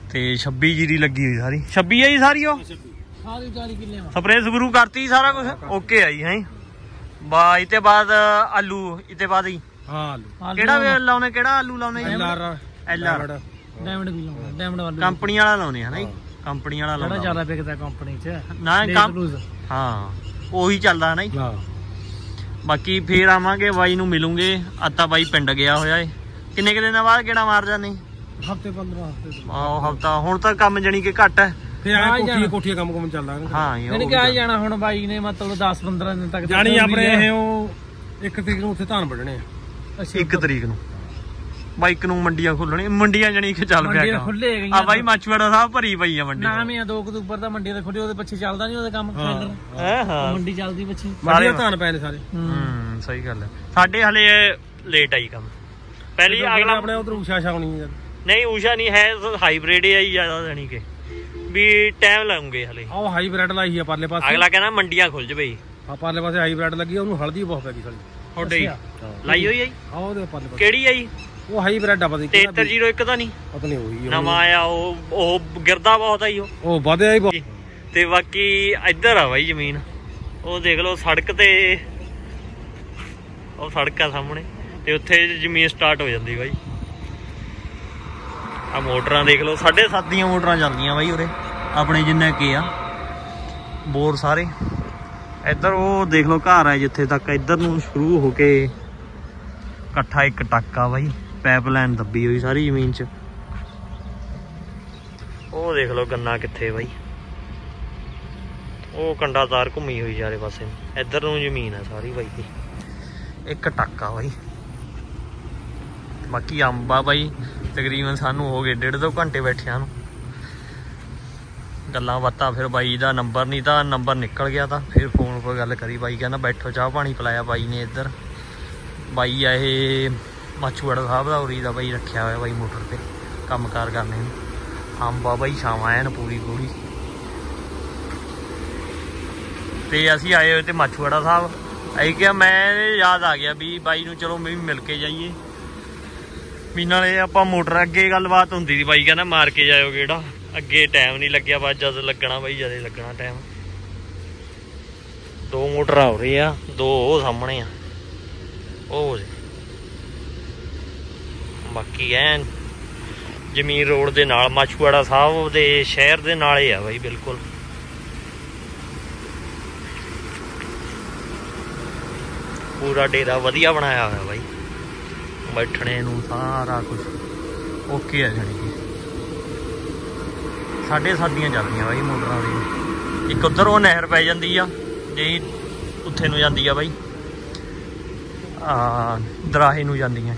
Speaker 1: ਤੇ 26 ਜੀਰੀ ਲੱਗੀ ਹੋਈ ਸਾਰੀ 26 ਆ ਜੀ ਸਾਰੀ ਉਹ
Speaker 2: ਸਾਰੀ 40 ਕਿੱਲੇ
Speaker 1: ਸਪਰੇ ਸਪਰੂ ਕਰਤੀ ਸਾਰਾ ਕੁਝ ਓਕੇ ਆ ਜੀ ਹੈ ਬਾ ਇਤੇ ਬਾਅਦ ਆਲੂ ਇਤੇ ਬਾਅਦ ਹੀ
Speaker 3: ਹਾਂ ਆਲੂ
Speaker 1: ਕਿਹੜਾ ਲਾਉਣੇ ਕਿਹੜਾ ਆਲੂ ਲਾਉਣੇ ਜੀ
Speaker 3: ਐਲਆਰ
Speaker 2: ਡਾਇਮੰਡ ਵੀ ਲਾਉਣਾ ਡਾਇਮੰਡ ਵਾਲਾ
Speaker 1: ਕੰਪਨੀ ਵਾਲਾ ਲਾਉਣੇ ਹਨਾ ਜੀ ਕੰਪਨੀ ਵਾਲਾ
Speaker 2: ਬੜਾ
Speaker 1: ਲਾਉਣਾ
Speaker 2: ਜ਼ਿਆਦਾ ਵਿਕਦਾ ਕੰਪਨੀ 'ਚ
Speaker 1: ਨਾ ਹਾਂ ਉਹੀ ਚੱਲਦਾ ਹਨਾ ਜੀ
Speaker 3: ਹਾਂ
Speaker 1: ਬਾਕੀ ਫੇਰ ਆਵਾਂਗੇ ਬਾਈ ਨੂੰ ਮਿਲੂਗੇ ਅੱਤਾ ਬਾਈ ਪਿੰਡ ਗਿਆ ਹੋਇਆ ਏ ਕਿੰਨੇ ਕੁ ਦਿਨਾਂ ਬਾਅਦ ਕਿਹੜਾ ਮਾਰ ਜਾਂਦੇ
Speaker 3: ਹਫਤੇ 15 ਹਫਤੇ
Speaker 1: ਆਹ ਹਫਤਾ ਹੁਣ ਤਾਂ ਕੰਮ ਜਣੀ ਕਿ ਘੱਟ ਹੈ
Speaker 3: ਫੇਰ ਆ ਕੋਠੀਆਂ ਕੰਮ ਚੱਲਦਾ
Speaker 1: ਹਾਂ
Speaker 2: ਇਹਨੇ ਕਿਹਾ ਜਾਣਾ ਹੁਣ ਬਾਈ ਨੇ ਮਤਲਬ 10-15 ਦਿਨ ਤੱਕ
Speaker 3: ਜਾਣੀ ਆਪਣੇ ਇਹ ਉਹ 1 ਤਰੀਕ ਨੂੰ ਉੱਥੇ ਧਾਨ ਵੱਢਣੇ ਆ
Speaker 1: 1 ਤਰੀਕ ਨੂੰ ਬਾਈਕ ਨੂੰ ਮੰਡੀਆਂ ਖੁੱਲਣੀ ਮੰਡੀਆਂ ਜਣੀ ਕਿ ਚੱਲ ਪਿਆ ਕੰਮ
Speaker 2: ਖੁੱਲੇ ਗਈਆਂ
Speaker 1: ਆ ਬਾਈ ਮਾਛੂਵਾੜਾ ਸਾਹਿਬ ਭਰੀ ਪਈ ਆ ਮੰਡੀ
Speaker 2: ਨਾਮ ਹੀ 2 ਅਕਤੂਬਰ ਦਾ ਮੰਡੀ ਦੇ ਖੁੱਲੇ ਉਹਦੇ ਪਿੱਛੇ ਚੱਲਦਾ ਨਹੀਂ ਉਹਦਾ ਕੰਮ
Speaker 1: ਹਾਂ
Speaker 2: ਮੰਡੀ ਚੱਲਦੀ ਪਿੱਛੇ
Speaker 3: ਮੰਡੀਆਂ ਧਾਨ ਪਏ ਨੇ ਸਾਰੇ
Speaker 1: ਸਹੀ ਗੱਲ ਹੈ ਸਾਡੇ ਹਲੇ ਲੇਟ ਆਈ ਕੰਮ ਪਹਿਲੀ ਅਗਲਾ
Speaker 3: ਆਪਣੇ ਉਧਰ ਊਸ਼ਾ ਛਾਉਣੀ
Speaker 1: ਨਹੀਂ ਊਸ਼ਾ ਨਹੀਂ ਹੈ ਹਾਈਬ੍ਰਿਡ ਹੀ ਜ਼ਿਆਦਾ ਦੇਣੀ ਕਿ ਵੀ ਟਾਈਮ ਲਾਉਂਗੇ ਹਲੇ
Speaker 3: ਆਹ ਹਾਈਬ੍ਰਿਡ ਲਾਈ ਆ ਪਰਲੇ ਪਾਸੇ
Speaker 1: ਅਗਲਾ ਕਹਿੰਦਾ ਮੰਡੀਆਂ ਖੁੱਲ ਜਵੇ
Speaker 3: ਆ ਪਰਲੇ ਪਾਸੇ ਹਾਈਬ੍ਰਿਡ ਲੱਗੀ ਉਹਨੂੰ ਹਲਦੀ ਬਹੁਤ ਪੈ ਗਈ ਸਾਡੀ
Speaker 1: ਤੁਹਾਡੇ ਲਾਈ ਹੋਈ ਆ ਜੀ
Speaker 3: ਆ ਉਹਦੇ ਪਰਲੇ ਪਾਸੇ
Speaker 1: ਕਿਹੜੀ ਆ ਜੀ
Speaker 3: ਉਹ ਹਾਈਬ੍ਰਿਡ ਆ ਪਤਾ ਨਹੀਂ
Speaker 1: 7301 ਤਾਂ ਨਹੀਂ
Speaker 3: ਪਤਾ ਨਹੀਂ ਹੋਈ
Speaker 1: ਨਵਾਂ ਆਇਆ ਉਹ ਗਿਰਦਾ ਬਹੁਤ ਆ ਜੀ
Speaker 3: ਉਹ ਵਧਿਆ ਹੀ ਬਹੁਤ
Speaker 1: ਤੇ ਬਾਕੀ ਇੱਧਰ ਆ ਬਾਈ ਜ਼ਮੀਨ ਉਹ ਦੇਖ ਲਓ ਸੜਕ ਤੇ ਉਹ ਸੜਕ ਆ ਸਾਹਮਣੇ ਤੇ ਉੱਥੇ ਜ਼ਮੀਨ ਸਟਾਰਟ ਹੋ ਜਾਂਦੀ ਬਾਈ ਆ ਮੋਟਰਾਂ ਦੇਖ ਲਓ 7.5 ਦੀਆਂ ਮੋਟਰਾਂ ਚੱਲਦੀਆਂ ਬਾਈ ਉਰੇ ਆਪਣੇ ਜਿੰਨੇ ਕੀ ਆ ਬੋਰ ਸਾਰੇ ਇੱਧਰ ਉਹ ਦੇਖ ਲਓ ਘਰ ਆ ਜਿੱਥੇ ਤੱਕ ਇੱਧਰ ਨੂੰ ਸ਼ੁਰੂ ਹੋ ਕੇ ਇਕੱਠਾ ਇੱਕ ਟੱਕਾ ਬਾਈ ਪਾਈਪਲਾਈਨ ਦੱਬੀ ਹੋਈ ਸਾਰੀ ਜ਼ਮੀਨ 'ਚ ਉਹ ਦੇਖ ਲਓ ਗੰਨਾ ਕਿੱਥੇ ਬਾਈ ਉਹ ਕੰਡਾ ਤਾਰ ਘੁੰਮੀ ਹੋਈ ਚਾਰੇ ਪਾਸੇ ਇੱਧਰ ਨੂੰ ਜ਼ਮੀਨ ਆ ਸਾਰੀ ਬਾਈ ਦੀ ਇੱਕ ਟੱਕਾ ਬਾਈ ਬਾਕੀ ਅੰਬ ਆ ਬਾਈ ਤਕਰੀਬਨ ਸਾਨੂੰ ਹੋ ਗਏ 1.5-2 ਘੰਟੇ ਬੈਠਿਆਂ ਨੂੰ ਗੱਲਾਂ ਬਾਤਾਂ ਫਿਰ ਬਾਈ ਦਾ ਨੰਬਰ ਨਹੀਂ ਤਾਂ ਨੰਬਰ ਨਿਕਲ ਗਿਆ ਤਾਂ ਫਿਰ ਫੋਨ 'ਤੇ ਗੱਲ ਕਰੀ ਬਾਈ ਕਹਿੰਦਾ ਬੈਠੋ ਚਾਹ ਪਾਣੀ ਪਿਲਾਇਆ ਬਾਈ ਨੇ ਇੱਧਰ ਬਾਈ ਆ ਇਹ ਮਾਛੂਵਾੜਾ ਸਾਹਿਬ ਦਾ ਉਰੀ ਦਾ ਬਾਈ ਰੱਖਿਆ ਹੋਇਆ ਬਾਈ ਮੋਟਰ ਤੇ ਕੰਮ ਕਾਰ ਕਰਨੇ ਨੂੰ ਅੰਬ ਆ ਬਾਈ ਛਾਵਾਂ ਐਨ ਪੂਰੀ ਤੇ ਅਸੀਂ ਆਏ ਹੋਏ ਤੇ ਮਾਛੂਵਾੜਾ ਸਾਹਿਬ ਅਸੀਂ ਕਿਹਾ ਮੈਂ ਯਾਦ ਆ ਗਿਆ ਵੀ ਬਾਈ ਨੂੰ ਚਲੋ ਮੈਂ ਵੀ ਮਿਲ ਕੇ ਜਾਈਏ ਵੀ ਨਾਲੇ ਆਪਾਂ ਮੋਟਰ ਅੱਗੇ ਗੱਲਬਾਤ ਹੁੰਦੀ ਸੀ ਬਾਈ ਕਹਿੰਦਾ ਮਾਰ ਕੇ ਜਾਇਓ ਕਿਹੜਾ ਅੱਗੇ ਟਾਈਮ ਨਹੀਂ ਲੱਗਿਆ ਬਸ ਜਦ ਲੱਗਣਾ ਬਾਈ ਜਦੇ ਲੱਗਣਾ ਟਾਈਮ 2 ਮੋਟਰਾਂ ਹੋ ਰਹੀ ਆ 2 ਉਹ ਸਾਹਮਣੇ ਆ ਉਹ ਬਾਕੀ ਐਨ ਜ਼ਮੀਨ ਰੋਡ ਦੇ ਨਾਲ ਮਾਛੂਵਾੜਾ ਸਾਹਿਬ ਦੇ ਸ਼ਹਿਰ ਦੇ ਨਾਲ ਹੀ ਆ ਬਾਈ ਬਿਲਕੁਲ ਪੂਰਾ ਡੇਰਾ ਵਧੀਆ ਬਣਾਇਆ ਹੋਇਆ ਬਾਈ ਬੈਠਣੇ ਨੂੰ ਸਾਰਾ ਕੁਝ ਓਕੇ ਆ ਜਾਣੀ ਕਿ 7.5 ਚੱਲਦੀਆਂ ਬਾਈ ਮੋਟਰਾਂ ਦੀ ਇੱਕ ਉੱਧਰ ਉਹ ਨਹਿਰ ਪੈ ਜਾਂਦੀ ਆ ਜੇ ਉੱਥੇ ਨੂੰ ਜਾਂਦੀ ਆ ਬਾਈ ਦਰਾਹੇ ਨੂੰ ਜਾਂਦੀਆਂ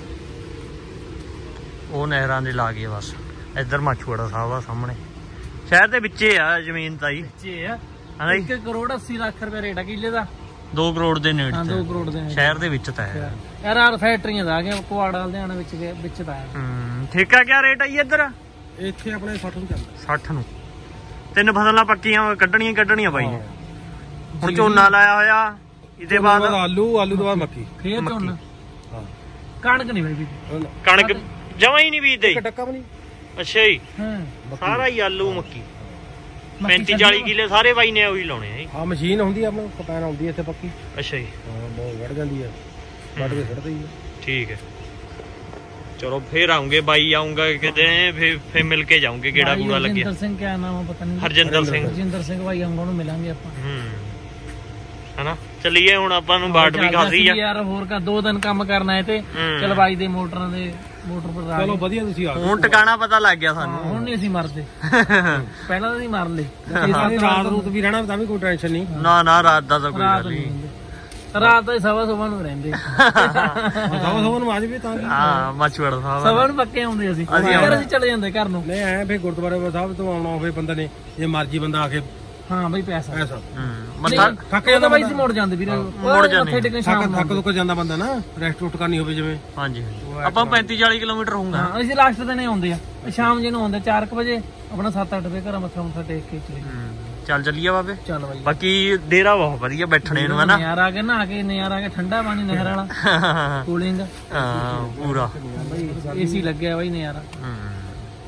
Speaker 1: ਉਹ ਨਹਿਰਾਂ ਦੇ ਲਾ ਗਏ ਬਸ ਇੱਧਰ ਮਾਛੂਵਾੜਾ ਸਾਹਿਬ ਆ ਸਾਹਮਣੇ ਸ਼ਹਿਰ ਦੇ ਵਿੱਚੇ ਆ ਜ਼ਮੀਨ ਤਾਂ ਜੀ
Speaker 2: 1 ਕਰੋੜ 80 ਲੱਖ ਰੁਪਏ ਰੇਟ ਆ ਕਿੱਲੇ ਦਾ
Speaker 1: 2 ਕਰੋੜ ਦੇ ਨੇੜੇ
Speaker 2: 2 ਕਰੋੜ ਦੇ
Speaker 1: ਸ਼ਹਿਰ ਦੇ ਵਿੱਚ ਤਾਂ ਹੈ
Speaker 2: ਯਾਰ ਫੈਕਟਰੀਆਂ ਦਾ ਆ ਗਿਆ ਕੁਆੜਾ ਲੁਧਿਆਣਾ ਵਿੱਚ ਤਾਂ ਹੈ
Speaker 1: ਠੇਕਾ ਕਿਆ ਰੇਟ ਆ ਜੀ ਇੱਧਰ
Speaker 3: ਇੱਥੇ ਆਪਣੇ 60 ਨੂੰ ਚੱਲਦਾ
Speaker 1: 60 ਨੂੰ 3 ਫਸਲਾਂ ਪੱਕੀਆਂ ਕੱਢਣੀਆਂ ਬਾਈ ਨੇ ਹੁਣ ਝੋਨਾ ਲਾਇਆ ਹੋਇਆ ਇਹਦੇ ਬਾਅਦ
Speaker 3: ਆਲੂ ਤੋਂ ਬਾਅਦ ਮੱਕੀ
Speaker 2: ਫੇਰ ਝੋਨਾ
Speaker 3: ਹਾਂ
Speaker 2: ਕਣਕ ਨਹੀਂ ਬਈ
Speaker 1: ਕਣਕ ਜਮਾਂ ਹੀ ਨਹੀਂ ਬੀਜਦੇ
Speaker 3: ਟੱਕਾ ਵੀ ਨਹੀਂ
Speaker 1: ਅੱਛਾ ਜੀ ਸਾਰਾ ਹੀ ਆਲੂ ਮੱਕੀ 35-40 ਕਿੱਲੇ ਸਾਰੇ ਬਾਈ ਨੇ ਉਹੀ ਲਾਉਣੇ ਆ ਜੀ
Speaker 3: ਹਾਂ ਮਸ਼ੀਨ ਹੁੰਦੀ ਆ ਆਪਣੇ ਕਪੈਨ ਆਉਂਦੀ ਇੱਥੇ ਪੱਕੀ
Speaker 1: ਅੱਛਾ ਜੀ
Speaker 3: ਹਾਂ ਬਹੁਤ ਵੜ ਜਾਂਦੀ ਆ ਵੱਢ ਕੇ ਛੱਡਦੇ ਹੀ
Speaker 1: ਠੀਕ ਹੈ ਚਲੋ ਫੇਰ ਆਉਂਗੇ ਬਾਈ ਆਉਂਗਾ ਕਿਤੇ ਫੇਰ ਮਿਲ ਕੇ ਜਾਉਂਗੇ ਕਿਹੜਾ ਕੂੜਾ ਲੱਗਿਆ
Speaker 2: ਹਰਜਿੰਦਰ ਸਿੰਘ ਕਿਆ ਨਾਮ ਪਤਾ ਨਹੀਂ
Speaker 1: ਹਰਜਿੰਦਰ ਸਿੰਘ
Speaker 2: ਬਾਈ ਆਉਂਗਾ ਉਹਨੂੰ ਮਿਲਾਂਗੇ ਆਪਾਂ
Speaker 1: ਹਨਾ ਚੱਲੀਏ ਹੁਣ ਆਪਾਂ ਨੂੰ ਬਾਟ ਵੀ ਖਾਸੀ ਆ
Speaker 2: ਯਾਰ ਹੋਰ 2 ਦਿਨ ਕੰਮ ਕਰਨਾ ਹੈ ਤੇ ਚਲ ਬਾਈ ਦੇ ਮੋਟਰ ਪਰ
Speaker 3: ਚਲੋ ਵਧੀਆ ਤੁਸੀਂ ਆ
Speaker 1: ਹੁਣ ਟਿਕਾਣਾ ਪਤਾ ਲੱਗ ਗਿਆ ਸਾਨੂੰ
Speaker 2: ਹੁਣ ਨਹੀਂ ਅਸੀਂ ਮਰਦੇ ਪਹਿਲਾਂ ਤਾਂ ਨਹੀਂ ਮਰ ਲਏ
Speaker 3: ਰਾਤ ਰੂਤ ਵੀ ਰਹਿਣਾ ਤਾਂ ਵੀ ਕੋਈ ਟੈਨਸ਼ਨ ਨਹੀਂ
Speaker 1: ਨਾ ਰਾਤ ਦਾ ਤਾਂ ਕੋਈ ਗੱਲ ਨਹੀਂ
Speaker 2: ਰਾਤ ਦਾ ਸਵਾ ਨੂੰ ਰਹਿੰਦੇ
Speaker 3: ਸਵਾ ਨੂੰ ਆ ਜਾਵੇ ਤਾਂ
Speaker 1: ਹਾਂ ਮਾਛੂਵਾੜਾ ਸਾਹਿਬ
Speaker 2: ਸਵਾ ਨੂੰ ਪੱਕੇ ਆਉਂਦੇ ਅਸੀਂ ਚਲੇ ਜਾਂਦੇ ਘਰ ਨੂੰ
Speaker 3: ਨਹੀਂ ਐ ਫੇਰ ਗੁਰਦੁਆਰੇ ਸਾਹਿਬ ਤੋਂ ਆਉਣਾ ਹੋਵੇ ਬੰਦੇ ਨੇ ਜੇ ਮਰਜੀ ਬੰਦਾ ਆ ਕੇ
Speaker 2: ਹਾਂ ਬਈ ਪੈਸਾ
Speaker 1: ਮੱਥਾ
Speaker 2: ਥੱਕ ਜਾਂਦਾ ਬਾਈ ਸੀ ਮੁੜ ਜਾਂਦੇ ਵੀਰੇ
Speaker 1: ਮੁੜ ਜਾਂਦੇ
Speaker 3: ਥੱਕ ਦੁੱਕ ਜਾਂਦਾ ਬੰਦਾ ਨਾ ਰੈਸਟ ਰੂਟ ਕਰਨੀ ਹੋਵੇ ਜਿਵੇਂ
Speaker 1: ਹਾਂਜੀ ਆਪਾਂ 35-40 ਕਿਲੋਮੀਟਰ ਹੋਊਗਾ
Speaker 2: ਅਸੀਂ ਲਾਸਟ ਦਿਨ ਆਉਂਦੇ ਆ ਸ਼ਾਮ ਜੇ ਨੂੰ ਆਉਂਦੇ 4 ਵਜੇ ਆਪਣਾ 7-8 ਵਜੇ ਘਰਾਂ ਮੱਥਾ ਟੇਕ ਕੇ
Speaker 1: ਚੱਲ ਚੱਲੀਏ ਬਾਬੇ
Speaker 2: ਚੱਲ ਬਾਈ
Speaker 1: ਬਾਕੀ ਡੇਰਾ ਬਹੁਤ ਵਧੀਆ ਬੈਠਣੇ ਨੂੰ ਹਨਾ
Speaker 2: ਨਜ਼ਾਰਾ ਆ ਕੇ ਨਹਾ ਕੇ ਨਜ਼ਾਰਾ ਆ ਕੇ ਠੰਡਾ ਪਾਣੀ ਨਹਿਰ ਵਾਲਾ ਕੂਲਿੰਗ
Speaker 1: ਪੂਰਾ
Speaker 2: ਏਸੀ ਲੱਗਿਆ ਬਾਈ ਨਜ਼ਾਰਾ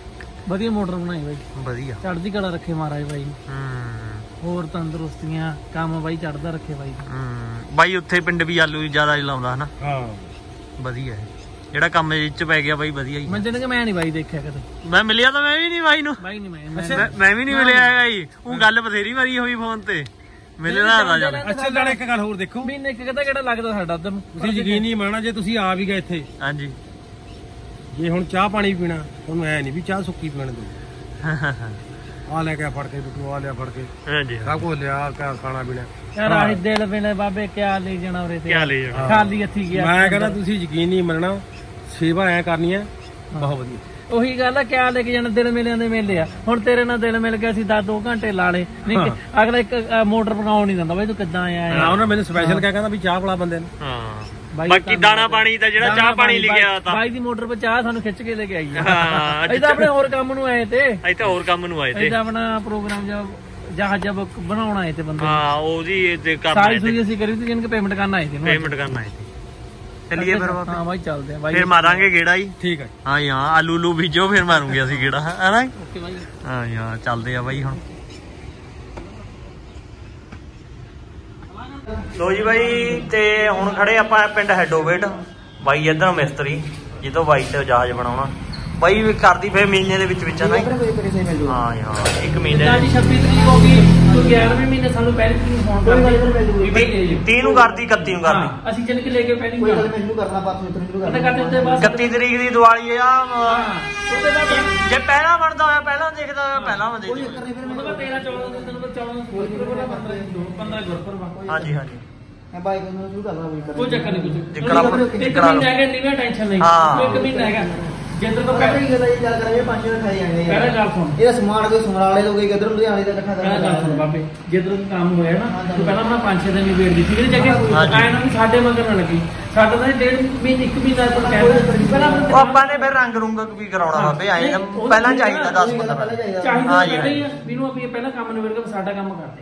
Speaker 2: ਵਧੀਆ ਮੋਟਰ ਬਣਾਈ ਬਾਈ,
Speaker 1: ਵਧੀਆ।
Speaker 2: ਚੜ੍ਹਦੀ ਕਲਾ ਰੱਖੇ ਮਹਾਰਾਜ ਬਾਈ, ਹੋਰ ਤੰਦਰੁਸਤੀਆਂ, ਕੰਮ ਬਾਈ ਚੜ੍ਹਦਾ ਰੱਖੇ ਬਾਈ।
Speaker 1: ਬਾਈ ਉੱਥੇ ਪਿੰਡ ਵੀ ਆਲੂ ਜ਼ਿਆਦਾ ਲਾਉਂਦਾ ਹਨਾ।
Speaker 3: ਹਾਂ
Speaker 1: ਵਧੀਆ ਹੈ ਜਿਹੜਾ ਕੰਮ ਚ ਪੈ ਗਿਆ ਬਾਈ, ਵਧੀਆ ਹੀ।
Speaker 2: ਮੈਂ ਜਨ ਮੈਂ ਨਹੀਂ ਬਾਈ ਦੇਖਿਆ ਕਦੇ,
Speaker 1: ਮੈਂ ਮਿਲਿਆ ਤਾਂ ਮੈਂ ਵੀ ਨਹੀਂ ਬਾਈ ਨੂੰ,
Speaker 2: ਬਾਈ ਨਹੀਂ
Speaker 1: ਮੈਂ ਵੀ ਨਹੀਂ ਮਿਲਿਆ ਹੈਗਾ ਜੀ। ਉਹ ਗੱਲ ਬਥੇਰੀ ਵਾਰੀ ਹੋਈ ਫੋਨ ਤੇ, ਮਿਲੇ ਨਾ ਰਾਜਾ ਨੇ।
Speaker 3: ਅੱਛਾ ਨਾਲੇ ਇੱਕ ਗੱਲ ਹੋਰ ਦੇਖੋ,
Speaker 2: ਮਹੀਨੇ ਇੱਕ ਕਿਹਦਾ ਕਿਹੜਾ ਲੱਗਦਾ ਸਾਡਾ ਉਧਰ ਨੂੰ,
Speaker 3: ਤੁਸੀਂ ਯਕੀਨ ਨਹੀਂ ਮੰਨਣਾ ਜੇ ਤੁਸੀਂ ਆ ਵੀ ਗਏ ਇੱਥੇ।
Speaker 1: ਹਾਂਜੀ
Speaker 3: ਜੇ ਹੁਣ ਚਾਹ ਪਾਣੀ ਪੀਣਾ ਤੁਹਾਨੂੰ ਐ ਨਹੀਂ ਵੀ ਚਾਹ ਸੁੱਕੀ ਪੀਣ ਦੋ, ਆ ਲੈ ਕੇ ਫੜ ਕੇ ਬਿੱਟੂ, ਆ ਲਿਆ ਫੜ ਕੇ,
Speaker 1: ਹਾਂਜੀ
Speaker 3: ਸਭ ਕੁਝ ਲਿਆ, ਖਾਣਾ ਪੀਣਾ।
Speaker 2: ਯਾਰ ਆਹ ਦਿਲ ਵੇਲੇ ਬਾਬੇ ਕਿਆ ਲੈ ਜਾਣਾ ਉਰੇ ਤੇ,
Speaker 1: ਕਿਆ ਲੈ ਜਾਣਾ,
Speaker 2: ਖਾਲੀ ਹੱਥੀ ਗਿਆ।
Speaker 3: ਮੈਂ ਕਹਿੰਦਾ ਤੁਸੀਂ ਯਕੀਨ ਨਹੀਂ ਮੰਨਣਾ, ਸੇਵਾ ਐ ਕਰਨੀ ਹੈ ਬਹੁਤ ਵਧੀਆ।
Speaker 2: ਉਹੀ ਗੱਲ ਆ, ਕਿਆ ਲੈ ਕੇ ਜਾਣਾ, ਦਿਲ ਮੇਲਿਆਂ ਦੇ ਮੇਲੇ ਆ। ਹੁਣ ਤੇਰੇ ਨਾਲ ਦਿਲ ਮਿਲ ਗਿਆ ਸੀ 10-2 ਘੰਟੇ ਲਾ ਲੇ, ਨਹੀਂ ਅਗਲਾ ਇੱਕ ਮੋਟਰ ਪਕਾਉਣ ਨਹੀਂ ਦਿੰਦਾ ਬਾਈ, ਤੂੰ ਕਿੱਦਾਂ ਆਇਆ।
Speaker 3: ਉਹਨੇ ਮੈਨੂੰ ਸਪੈਸ਼ਲ ਕਹਿ ਕਹਿੰਦਾ ਵੀ ਚਾਹ ਪਿਲਾ ਬੰਦੇ ਨੂੰ।
Speaker 1: ਹਾਂ ਬਾਕੀ ਦਾਣਾ ਪਾਣੀ ਦਾ ਜਿਹੜਾ ਚਾਹ ਪਾਣੀ ਲਿਖਿਆ ਤਾਂ
Speaker 2: ਬਾਈ ਦੀ ਮੋਟਰ 'ਤੇ ਚਾਹ ਸਾਨੂੰ ਖਿੱਚ ਕੇ ਲੈ ਕੇ ਆਈ ਆ।
Speaker 1: ਹਾਂ
Speaker 2: ਅਸੀਂ ਤਾਂ ਆਪਣੇ ਹੋਰ ਕੰਮ ਨੂੰ ਆਏ ਤੇ,
Speaker 1: ਅਸੀਂ ਤਾਂ ਹੋਰ ਕੰਮ ਨੂੰ ਆਏ ਤੇ,
Speaker 2: ਅਸੀਂ ਤਾਂ ਆਪਣਾ ਪ੍ਰੋਗਰਾਮ ਜਹਾਜ਼ ਬਣਾਉਣ ਆਏ ਤੇ ਬੰਦੇ।
Speaker 1: ਹਾਂ ਉਹਦੀ ਤੇ ਕਰਨਾ
Speaker 2: ਸਾਰੀ ਸੂਈ ਅਸੀਂ ਕਰੀ ਤੇ ਜਿਨਕੇ ਪੇਮੈਂਟ ਕਰਨ ਆਏ ਤੇ,
Speaker 1: ਪੇਮੈਂਟ ਕਰਨਾ ਆਏ ਤੇ। ਚੱਲੀਏ ਫਿਰ
Speaker 2: ਹਾਂ ਬਾਈ ਚੱਲਦੇ ਆ ਬਾਈ,
Speaker 1: ਫਿਰ ਮਾਰਾਂਗੇ ਗੇੜਾ ਜੀ।
Speaker 3: ਠੀਕ ਹੈ
Speaker 1: ਹਾਂ ਯਾਰ ਆਲੂ ਲੂ ਬੀਜੋ, ਫਿਰ ਮਾਰੂਗੇ ਅਸੀਂ ਗੇੜਾ, ਹੈ ਨਾ।
Speaker 2: Okay bye.
Speaker 1: ਹਾਂ ਯਾਰ ਚੱਲਦੇ ਆ ਬਾਈ ਹੁਣ। ਲੋ ਜੀ ਬਾਈ, ਤੇ ਹੁਣ ਖੜੇ ਆਪਾਂ ਪਿੰਡ ਹੈਡੋਵੇਟ। ਬਾਈ ਇੱਧਰ ਮਿਸਤਰੀ ਜਿੱਦੋਂ ਬਾਈ ਤੇ ਜਹਾਜ਼ ਬਣਾਉਣਾ ਬਾਈ ਕਰਦੀ ਫੇਰ ਮਹੀਨੇ ਦੇ ਵਿੱਚ ਵਿੱਚ ਨਾ। ਹਾਂ ਯਾਰ 1 ਮਹੀਨੇ
Speaker 2: 26 ਤਰੀਕ ਹੋ ਗਈ, 11ਵੇਂ ਮਹੀਨੇ ਸਾਨੂੰ ਪਹਿਲੀ ਤਰੀਕ ਫੋਨ ਕਰ
Speaker 1: 30 ਨੂੰ ਕਰਦੀ, 31 ਨੂੰ ਕਰਦੀ।
Speaker 2: ਅਸੀਂ ਜਨ ਕੇ ਲੈ ਕੇ ਪਹਿਲੀ
Speaker 4: ਕੋਈ ਗੱਲ ਮੈਨੂੰ ਕਰਨਾ ਬਾਤ ਮਿੱਤਰ ਨੂੰ ਕਰਨਾ
Speaker 2: ਕਰਦੇ ਉੱਤੇ ਬਸ
Speaker 1: 31 ਤਰੀਕ ਦੀ ਦੀਵਾਲੀ ਆ।
Speaker 2: ਉਹਦੇ ਬਾਅਦ
Speaker 1: ਜੇ ਪਹਿਲਾਂ ਬਣਦਾ ਹੋਇਆ ਪਹਿਲਾਂ ਦੇਖਦਾ ਹੋਇਆ ਪਹਿਲਾਂ ਮੈਂ
Speaker 4: ਕੋਈ
Speaker 1: ਦੇਖ।
Speaker 4: ਚੱਕਰ ਨਹੀਂ ਫਿਰ
Speaker 2: ਉਹਦੇ ਬਾਅਦ 13-14 ਦਿਨ ਤੈਨੂੰ 14 ਗੁਰਪੁਰਬ।
Speaker 1: ਹਾਂਜੀ ਹਾਂਜੀ
Speaker 4: ਮੈਂ ਬਾਈਕ ਨੂੰ ਸ਼ੁਰੂ ਕਰਨਾ ਵੀ
Speaker 2: ਕੋਈ ਚੱਕਰ ਨਹੀਂ, ਕੁਝ
Speaker 1: ਜਿੱਕੜਾ
Speaker 2: ਇੱਕ ਮਹੀਨਾ ਹੈਗਾ, ਨੀਵੇਂ ਟੈਨਸ਼ਨ ਨਹੀਂ।
Speaker 1: ਹਾਂ।
Speaker 2: 1 ਮਹੀਨਾ ਹੈਗਾ ਜਿੱਦਾਂ ਤੋਂ
Speaker 4: ਪਹਿਲਾਂ ਹੀ ਗੱਲ ਕਰਾਂਗੇ 5 ਦਿਨ ਖਾਈ ਜਾਣੇ
Speaker 2: ਪਹਿਲਾਂ ਗੱਲ ਸੁਣ,
Speaker 4: ਇਹਦਾ ਸਮਾਨ ਕੋਈ ਸਮਰਾਲੇ ਲੋਕ ਇਧਰ ਲੁਧਿਆਣੇ ਦਾ ਇਕੱਠਾ
Speaker 2: ਪਹਿਲਾਂ ਗੱਲ ਸੁਣ
Speaker 4: ਕਰਨਾ।
Speaker 2: ਬਾਬੇ, ਜਦੋਂ ਕੰਮ ਹੋਇਆ ਨਾ ਤੂੰ ਪਹਿਲਾਂ ਆਪਣਾ 5-6 ਦਿਨ ਹੀ ਵੇਟ ਦੀ ਠੀਕ ਹੈ ਜੱਗੇ, ਆਏ ਨਾ ਵੀ ਸਾਡੇ ਮਗਰ ਨਾ ਲੱਗੀ। ਸਾਡਾ ਤਾਂ 1.5 ਮਹੀਨੇ 1 ਮਹੀਨਾ ਤੋਂ ਕਹਿੰਦਾ ਪਹਿਲਾਂ
Speaker 1: ਉਹ ਆਪਾਂ ਨੇ ਫਿਰ ਰੰਗ ਰੁੰਗ ਵੀ ਕਰਾਉਣਾ ਬਾਬੇ, ਆਏ ਪਹਿਲਾਂ ਚਾਹੀਦਾ 10-15
Speaker 2: ਚਾਹੀਦਾ
Speaker 1: ਹਾਂ ਜੀ,
Speaker 2: ਹੀ ਆ ਵੀਨੂੰ ਆਪਣੀ ਪਹਿਲਾਂ ਕੰਮ ਨਿਬੜ ਕੇ ਸਾਡਾ ਕੰਮ ਕਰਦੇ।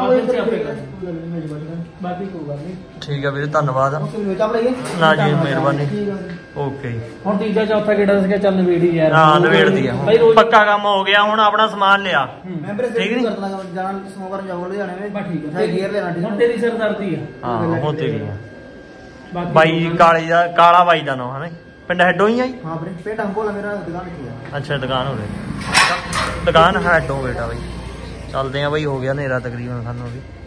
Speaker 2: ਬਾਕੀ ਕੋਈ ਗੱਲ ਨਹੀਂ,
Speaker 1: ਠੀਕ ਆ ਵੀਰੇ ਧੰਨਵਾਦ।
Speaker 4: ਚਾਹ ਬਣਾਈਏ
Speaker 1: ਨਾ ਜੀ ਮਿਹਰਬਾਨੀ। ਓਕੇ
Speaker 2: ਹੁਣ ਤੀਜਾ ਚੌਥਾ ਗੇੜਾ ਸੀਗਾ, ਚੱਲ ਨਵੇੜੀ ਯਾਰ।
Speaker 1: ਹਾਂ ਨਵੇੜਦੀ ਆ
Speaker 2: ਬਾਈ ਰੋਜ਼
Speaker 1: ਪੱਕਾ ਕੰਮ ਹੋ ਗਿਆ, ਹੁਣ ਆਪਣਾ ਸਮਾਨ ਲਿਆ।
Speaker 4: ਮੈਂਬਰ
Speaker 1: ਠੀਕ ਨੀ?
Speaker 4: ਕਰਨਾ ਜਾਣ ਸੋਮਵਾਰ ਜਾਊਂਗਾ ਲੁਧਿਆਣੇ ਵਿੱਚ।
Speaker 2: ਬਸ ਠੀਕ
Speaker 4: ਹੈ ਗੇਅਰ ਲੈਣਾ
Speaker 2: ਹੁਣ ਤੇਰੀ ਸਰਦਰਦੀ ਆ।
Speaker 1: ਹਾਂ ਹੁਣ ਤੇ ਵੀ ਆ।
Speaker 2: ਬਾਕੀ
Speaker 1: ਬਾਈ ਕਾਲੀ ਦਾ, ਕਾਲਾ ਬਾਈ ਦਾ ਨਾਮ ਹੈ ਨਾ, ਪਿੰਡ ਹੈਡੋ ਹੀ ਆ ਜੀ।
Speaker 4: ਹਾਂ ਵੀਰੇ ਪੇਟ ਹੰਬੋਲਾ ਮੇਰਾ ਦੁਕਾਨ ਕੀ ਆ।
Speaker 1: ਅੱਛਾ ਦੁਕਾਨ ਹੋਵੇ, ਦੁਕਾਨ ਹੈਡੋ ਬੇਟਾ ਬਾਈ। ਚੱਲਦੇ ਆ ਬਾਈ, ਹੋ ਗਿਆ ਹਨੇਰਾ ਤਕਰੀਬਨ ਸਾਨੂੰ ਵੀ।